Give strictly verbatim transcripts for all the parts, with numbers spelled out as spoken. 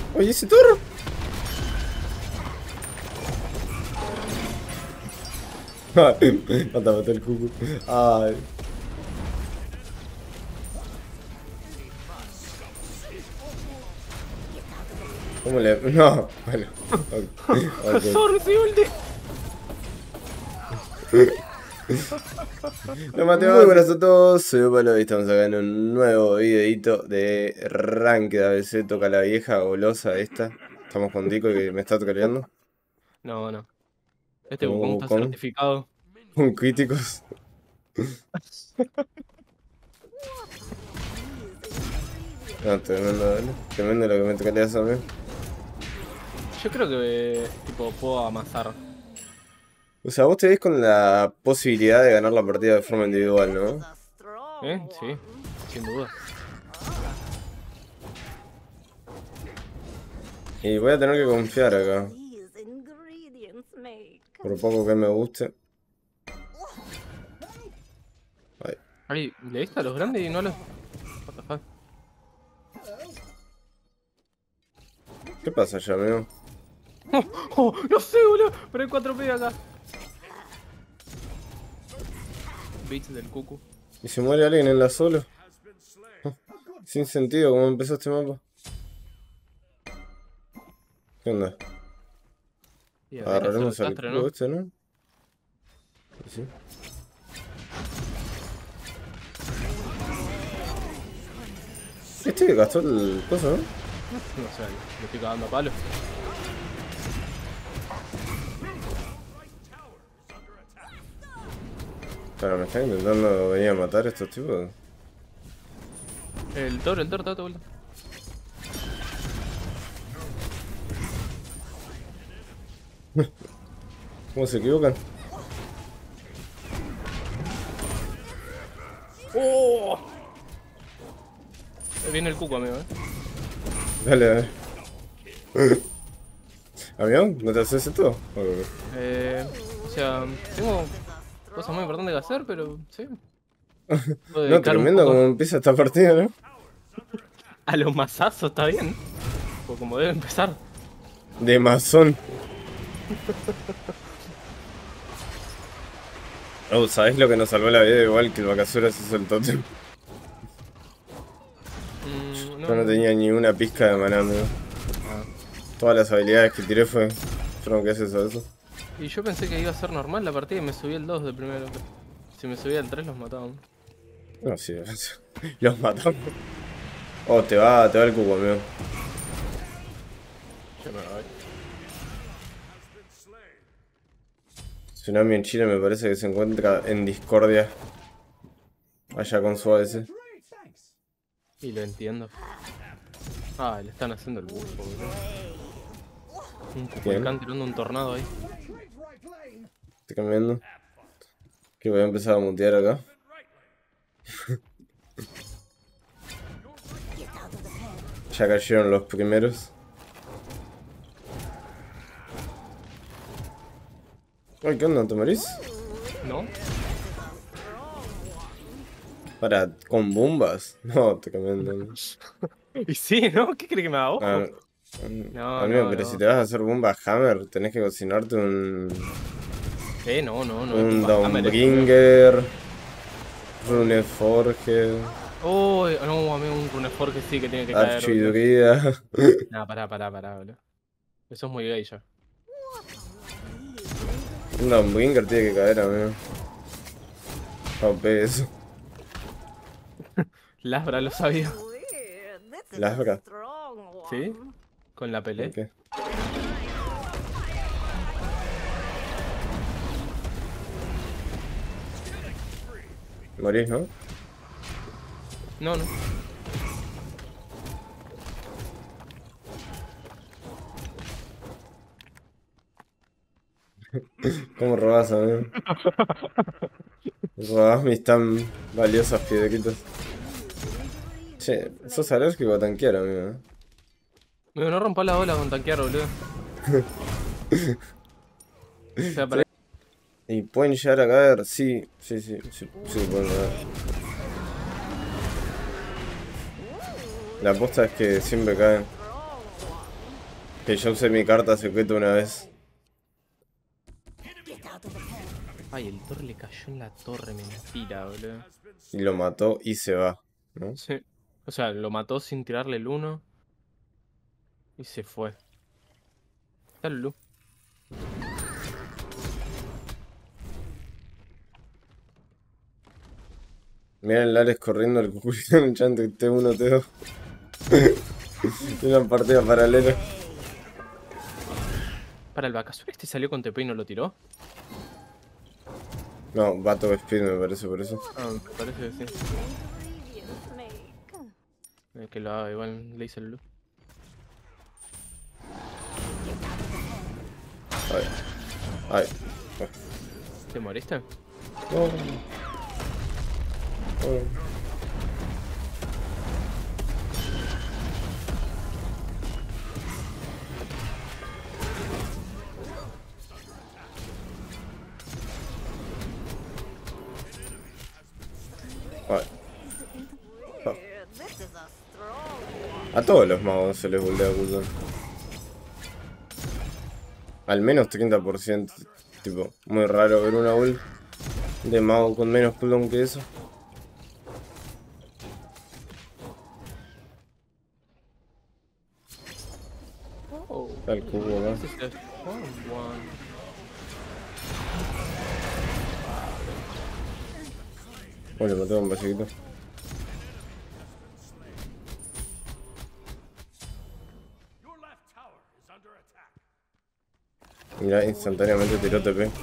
Oye, ese toro. No te maté el cucu. Ay. ¿Cómo le.? No, bueno. Okay. Sorry, soy ulti. Lo maté. Muy buenas a todos, soy Pablo y estamos acá en un nuevo videito de Ranked A B C. Toca la vieja golosa esta. Estamos con Dico que me está troleando. No, no. Este Con Wukong está Wukong. certificado. Con críticos. No, tremendo, ¿vale? Tremendo lo que me troleas a mí. Yo creo que tipo puedo amasar. O sea, vos te ves con la posibilidad de ganar la partida de forma individual, ¿no? ¿Eh? Sí, sin duda. Y voy a tener que confiar acá. Por poco que me guste. Ay. Ay, ¿le diste a los grandes y no a los...? What the fuck? ¿Qué pasa ya, amigo? Oh, oh, no sé, boludo. Pero hay cuatro P acá. Bitch del cucu. ¿Y si muere alguien en la solo? Oh, sin sentido, ¿cómo empezó este mapa? ¿Qué onda? Y habría que hacer Agarraremos el al castre, cubo ¿no? este, ¿no? Sí. Este gastó el coso, ¿no? No sé, le estoy cagando a palo. Pero me están intentando venir a matar estos tipos. El toro, el toro, date vuelta. ¿Cómo se equivocan? ¡Oh! Ahí viene el cuco, amigo, eh. Dale, dale. ¿Amigo? ¿No te haces esto? Okay. Eh, o sea, tengo cosas muy importantes que hacer, pero sí. Puedo No, dedicar un tremendo poco como empieza esta partida, ¿no? a los mazazos, está bien. O como debe empezar. De masón. Oh, ¿sabés lo que nos salvó la vida? Igual que el Bakasura se hizo el tótem. Mm, no, Yo no tenía ni una pizca de maná, amigo. Ah. Todas las habilidades que tiré fue... Fueron que haces a eso. Y yo pensé que iba a ser normal la partida y me subí el dos de primero. Si me subía el tres los mataban. No, sí, los matamos. Oh, te va, te va el cubo, amigo. Yo me voy. Tsunami en Chile me parece que se encuentra en discordia. Allá con su A D C. Y lo entiendo. Ah, le están haciendo el buffo, boludo. Un Kukulkan tirando un tornado ahí. Estoy cambiando. Que voy a empezar a mutear acá. Ya cayeron los primeros. Ay, ¿qué onda? ¿Te morís? ¿No? Para, ¿con bombas? No, estoy cambiando. Y sí, ¿no? ¿Qué crees que me haga ojo? Ah, No, amigo, no, pero no. si te vas a hacer bomba Hammer, tenés que cocinarte un... Eh, no, no, no. Un es Hammer, es amigo. Dawnbringer... Runeforge... Oh, no, amigo, un Runeforge sí que tiene que caer, boludo. Archidruida... No, pará, pará, pará, boludo. Eso es muy gay ya. Un Dawnbringer tiene que caer, amigo. Rompe eso. Lasbra lo sabía. Lasbra. ¿Sí? Con la pelea. ¿Por qué? Morís, ¿no? No, no. ¿Cómo robás, amigo? Robás mis tan valiosas piedritas. Che, sos alérgico a tanquear, amigo. Amigo, no rompa la bola con tanquear, boludo. O sea, para... Y pueden llegar a caer, sí, sí, sí, sí, sí, pueden caer. La aposta es que siempre caen. Que yo usé mi carta secreta una vez. Ay, el Thor le cayó en la torre, mentira, boludo. Y lo mató y se va, ¿no? Sí. O sea, lo mató sin tirarle el uno. Y se fue. Está Lulu. Mirá el Alex corriendo al cucuyo en un chante T uno T dos. Una partida paralela. Para el Bakasura este salió con T P y no lo tiró. No, Bato Speed me parece por eso. Ah, me parece que sí. Eh, que lo haga, igual le hice el Lulu. Ay. Ay. ¿Te moriste? Oh. Oh. Ay. Oh. A todos los magos se les voltea cooldown. Al menos treinta por ciento. Tipo, muy raro ver una ult de mago con menos cooldown que eso. Oh, Está el cubo acá. ese es el One One. Bueno, le maté un basiquito. Mirá, instantáneamente tiró T P.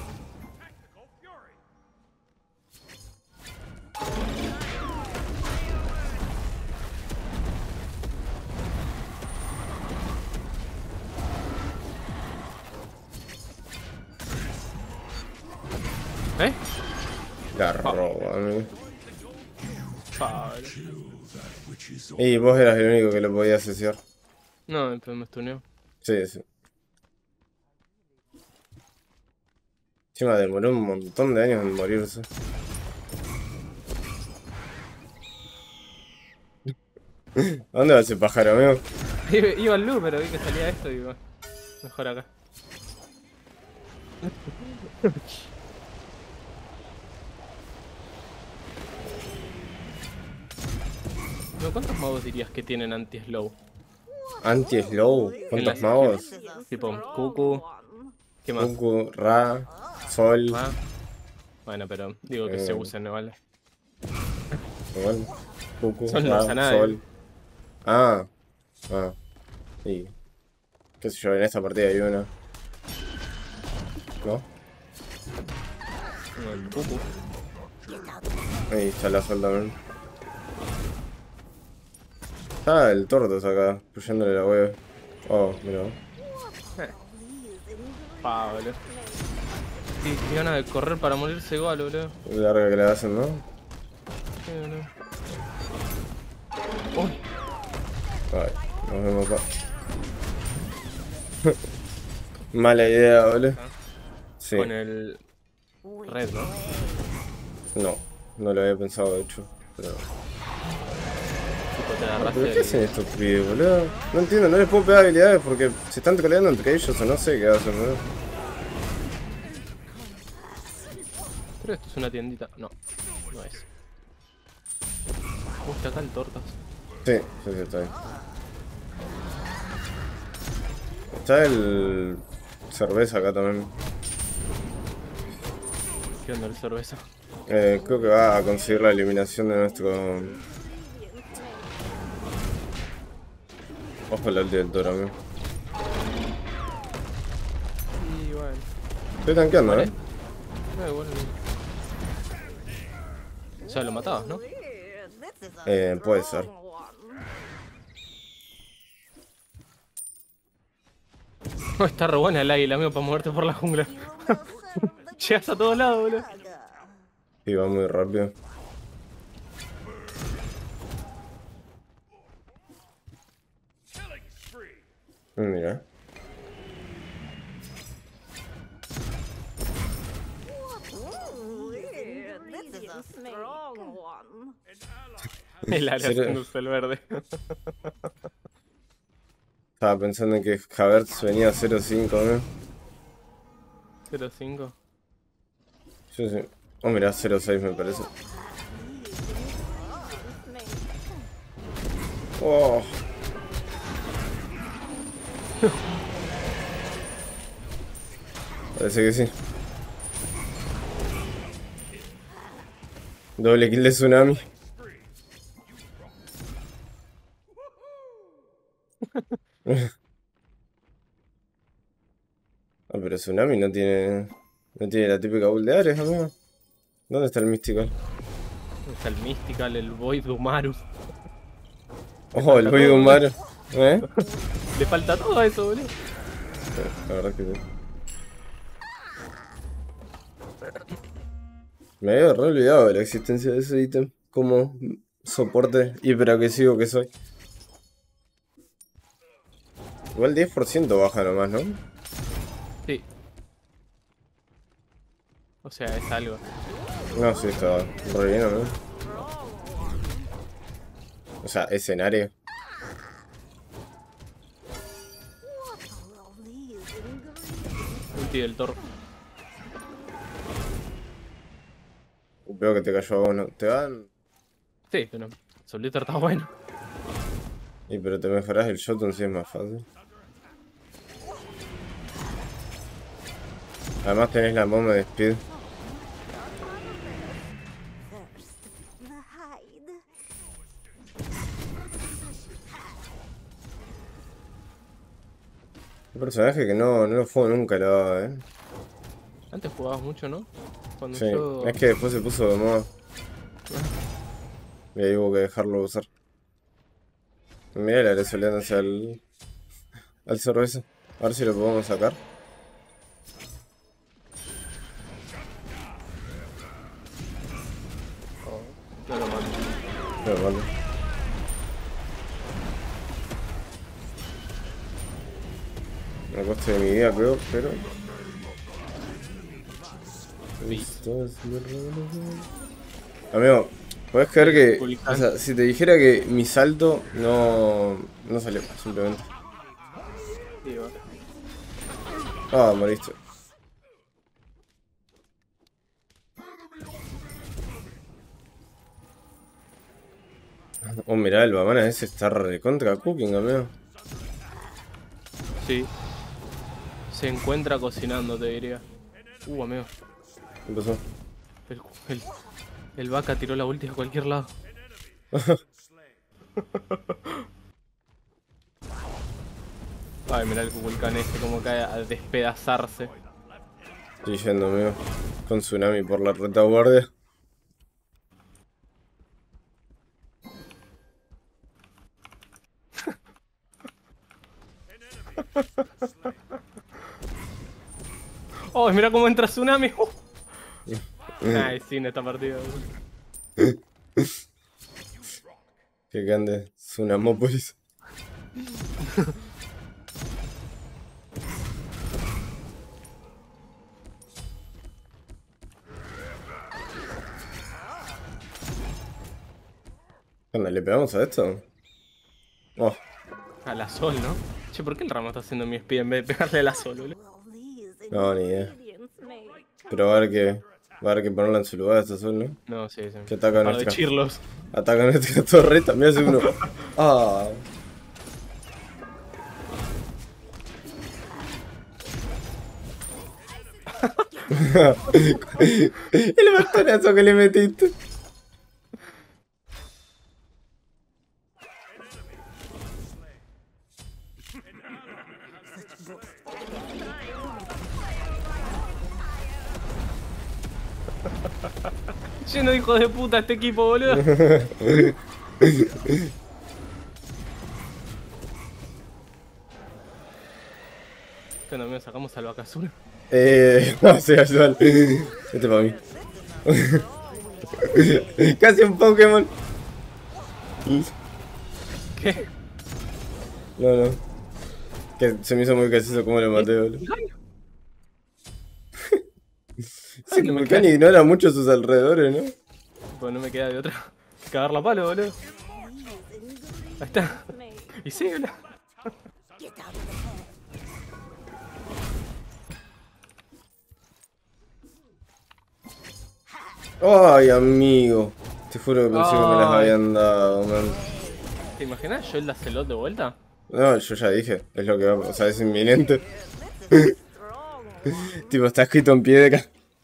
¿Eh? La roba, amigo. Padre. Y vos eras el único que lo podía asesiar. No, pero me stuneó. Sí, sí. Encima demoró un montón de años en morirse. ¿A dónde va ese pájaro, amigo? Iba, iba al Lu, pero vi que salía esto y digo, mejor acá. No, ¿cuántos magos dirías que tienen anti-slow? Anti-slow. ¿Cuántos En la- magos? Tipo, Cucu. ¿Qué más? Goku, Ra, Sol. Ah. Bueno, pero digo que Eh. se usen, ¿no vale? Igual. Goku, Sol no Ra, usa nada, Sol. eh. Ah. Ah. Y. Qué sé yo, en esta partida hay una. ¿No? No, el Cucu. Ahí está la Sol también. Está el Tortos acá, pushándole la web. Oh, mira. Pa, boludo. Sí, qué ganas de correr para morirse igual, boludo. Larga que le hacen, ¿no? Sí, boludo. Uy, Ay, nos vemos acá. Mala idea, boludo. Sí. con el red, ¿no? No, no lo había pensado de hecho. Pero. Tipo, te Ah, agarraste ¿pero qué el- hacen estos pibes, boludo? No entiendo, no les puedo pegar habilidades porque se están troleando entre ellos o no sé qué hacen, boludo. Creo que esto es una tiendita. No, no es. Uy, está acá el tortas. Sí, sí, sí, está ahí. Está el. Cerveza acá también. ¿Qué onda el cerveza? Eh, creo que va a conseguir la eliminación de nuestro. Ojo el ulti del toro, amigo. Y bueno. Estoy tanqueando, Vale. ¿eh? No, igual. O sea, lo matabas, ¿no? Eh, puede ser. No, está re buena el águila, amigo, para moverte por la jungla. Llegas a todos lados, boludo. Y va muy rápido. Mira. El área Serio. haciéndose el verde. Estaba pensando en que Havertz venía a cero cinco, ¿no? cero cinco. Sí, sí. Oh, mirá, cero seis me parece. Oh. Parece que sí. Doble kill de Tsunami. Ah, pero Tsunami no tiene... No tiene la típica build de Ares, amigo. ¿Dónde está el Mystical? Está el Mystical, el Void Umaru. Oh, el Void Umaru. ¿Eh? Le falta todo a eso, boludo. Sí, la verdad que sí. Me había re olvidado de la existencia de ese ítem. Como soporte hiperagresivo que soy. Igual diez por ciento baja nomás, ¿no? Sí. O sea, es algo. No, sí, está re bien, ¿no? O sea, escenario. Ulti del Thor. Veo que te cayó a vos, ¿no? Te van... Sí, pero Soliter está bueno. Y pero te mejorás el Shoton si es más fácil. Además tenés la bomba de speed. Un personaje que no, no lo juego nunca, la verdad, eh. Antes jugabas mucho, ¿no? Cuando Sí, yo... es que después se puso de moda. Y ahí hubo que dejarlo usar. Mira la resolución al... al cerveza. A ver si lo podemos sacar. Oh, no lo mando. Pero vale. A coste de mi vida, creo, pero... Esto es muy raro. Amigo, ¿podés creer que... O sea, si te dijera que mi salto no... no salió, simplemente. Sí, va. Ah, moriste. Oh, mirá, el Bamana ese está recontra cooking, amigo. Sí. Se encuentra cocinando, te diría. Uh, amigo. ¿Qué pasó? El, el, el vaca tiró la ulti a cualquier lado. Ay, mirá el Kukulkan este como cae a despedazarse. Estoy yendo, amigo. Con Tsunami por la retaguardia. Oh, mira cómo entra Tsunami. Uh. Ay, sí, en esta partida. Que grande, Tsunamópolis. Anda, ¿le pegamos a esto? Oh, A la Sol, ¿no? Che, ¿por qué el ramo está haciendo mi speed en vez de pegarle a la Sol, boludo? no, ni idea. Pero va a haber que, va a haber que ponerla en su lugar a esta Sol, ¿no? No, sí, sí. Que ataca a Par de nuestra, chirlos. ataca a nuestra torreta, me hace uno. Ah. El bastonazo que le metiste. Lleno de hijos de puta este equipo, boludo. ¿Qué onda, amigo? ¿Sacamos al Bakazura? Eh, no sé, ayúdalo. Este para mí. Casi un Pokémon. ¿Qué? No, no. Que se me hizo muy gracioso como lo maté, boludo. Sí, no me Kukulkan ignora mucho sus alrededores, ¿no? Pues no me queda de otra que cagar la palo, boludo. Ahí está. Y sí, boludo. Ay, amigo. Te juro que pensé que me las Ay. habían dado, man. ¿Te imaginas yo el Acelot de vuelta? No, yo ya dije, es lo que va, o sea, es inminente. Tipo, está escrito en piedra.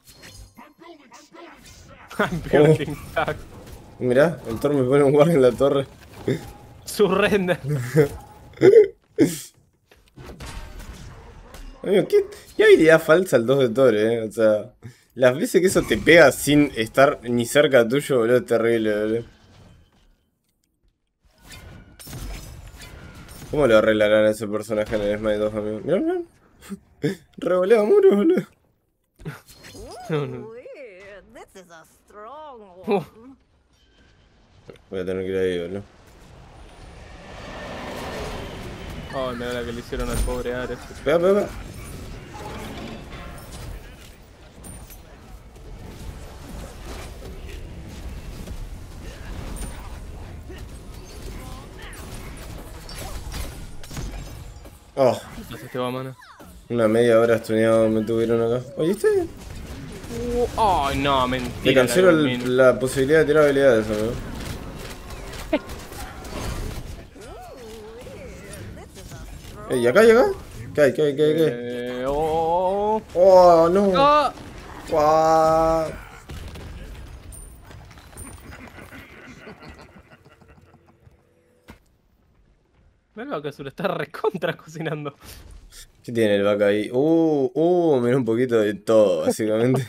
I'm Oh, building tag. mirá, el Thor me pone un guardia en la torre. Surrender. Amigo, ¿qué, qué habilidad falsa el dos de Thor, eh? O sea, las veces que eso te pega sin estar ni cerca tuyo, boludo, es terrible, boludo. ¿Cómo lo arreglarán a ese personaje en el Smite dos, amigo? Mirá, mirá. Revolea muros, boludo. No, no. Uh. Voy a tener que ir ahí, boludo. Ay, mira la que le hicieron al pobre Ares. Pega, pega, pega. Oh, ¿Qué haces, Teba, mana? una media hora estuneado me tuvieron acá. ¿Oíste? Uh, Ay, no, mentira. Le cancelo la el- Golmin. la posibilidad de tirar habilidades, amigo. Ey, ¿y acá, y acá? ¿Qué hay, qué hay, qué hay, qué hay? Eh, oh, Oh, no. ah. Guau. Mira que se lo está recontra cocinando. ¿Qué tiene el vaca ahí? Uh, uh, mira un poquito de todo, básicamente.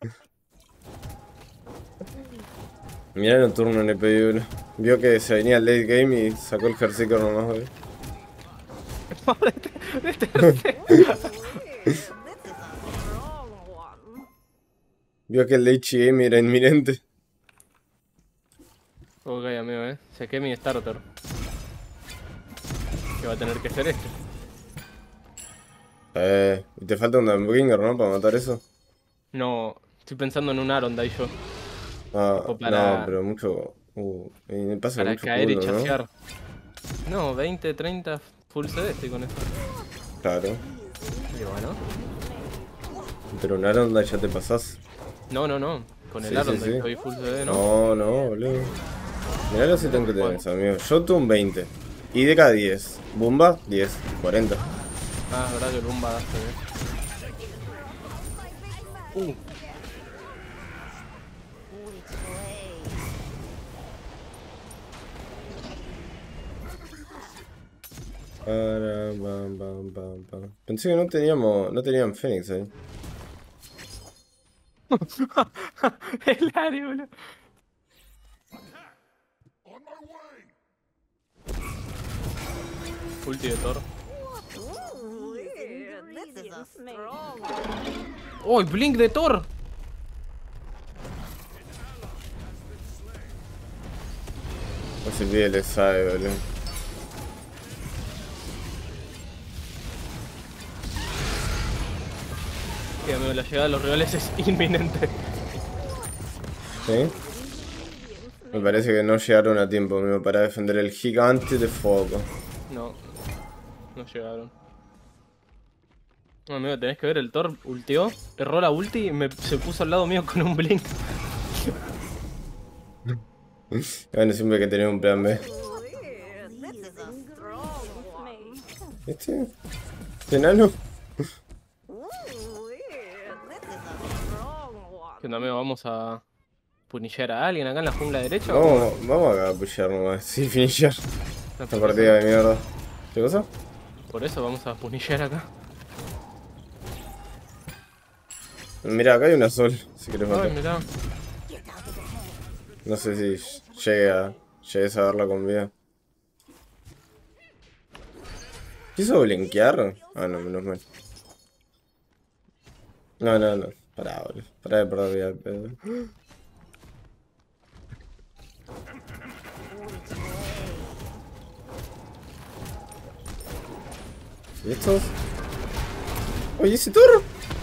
Mirá el turno en el P uno. Vio que se venía el late game y sacó el Berserker nomás, boludo. Pobre de tercero. Vio que el late game era inminente. Ok, amigo, eh. Saqué mi starter. Que va a tener que ser este. Eh, y te falta un Dawnbringer, ¿no? Para matar eso. No, estoy pensando en un Arondai yo. Ah, O para- no, pero mucho. Uh, y me pasa Para mucho caer y culo, ¿no? chasear. No, veinte, treinta full C D estoy con esto. Claro. Y bueno. Pero un Aronda ya te pasás. No, no, no. Con el Sí, sí, Arondai sí. estoy full C D, ¿no? No, no, boludo. Mirá los ítems que tenés, amigo. Jotun veinte. I D K diez. Bumba diez. cuarenta. Ah, es verdad que el Bumba da C D. Uh. Para, bam, bam, bam, bam. Pensé que no teníamos. No tenían Fénix ahí. El área, boludo. Ulti de Thor. ¡Oh, el Blink de Thor! No se pide le sabe, boludo. Sí, amigo, la llegada de los rivales es inminente. ¿Sí? Me parece que no llegaron a tiempo, amigo, para defender el gigante de fuego. No, no llegaron. No, amigo, tenés que ver, el Thor ultió, erró la ulti y me, se puso al lado mío con un blink. Bueno, siempre hay que tener un plan B. ¿Este? ¿Este enano? ¿Qué onda, amigo? ¿Vamos a punillar a alguien acá en la jungla derecha? Vamos, vamos acá a pushear nomás. Sí, finisher. No, Esta por, partida eso, de mierda. ¿Qué cosa? por eso vamos a punillar acá. Mira, acá hay una sol, si querés Ay, matar. mirá. No sé si llega, llegues a verla con vida. ¿Quiso blinkear? Ah, no, menos mal. No, no, no. Pará, boludo. Pará de perder vida, pedo. ¿Y estos? Oye, ese toro.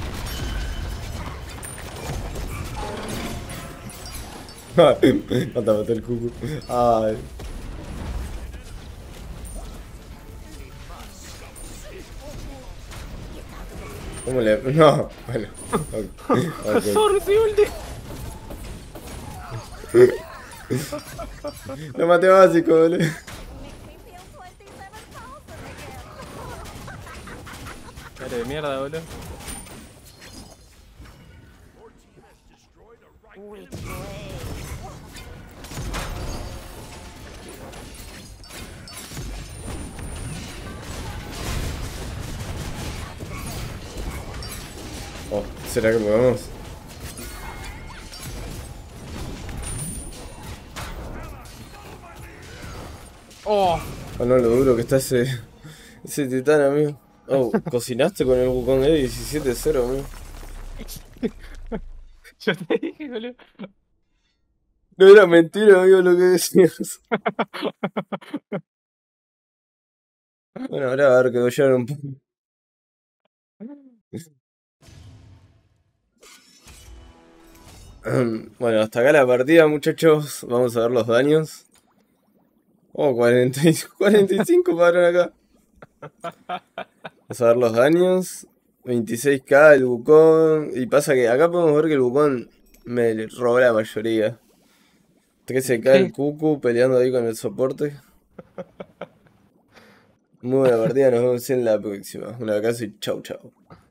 No te maté el cucu. Ay. ¿Cómo le.? No, bueno. Ok, ok. Thor, sí, ulti. Lo maté básico, boludo. Cara de mierda, boludo. Oh, ¿será que podemos? Oh, Oh no, lo duro que está ese, ese titán, amigo. Oh, cocinaste con el Wukong E diecisiete cero, amigo. yo te dije, boludo. No era mentira, amigo, lo que decías. Bueno, ahora a ver que vayan un poco. Bueno, hasta acá la partida, muchachos. Vamos a ver los daños. Oh, cuarenta, cuarenta y cinco pararon acá. Vamos a ver los daños. veintiséis k el Wukong. Y pasa que acá podemos ver que el Wukong me robó la mayoría. trece k el ¿Qué? Cucu peleando ahí con el soporte. Muy buena partida, nos vemos en la próxima. Un abrazo y chau chau.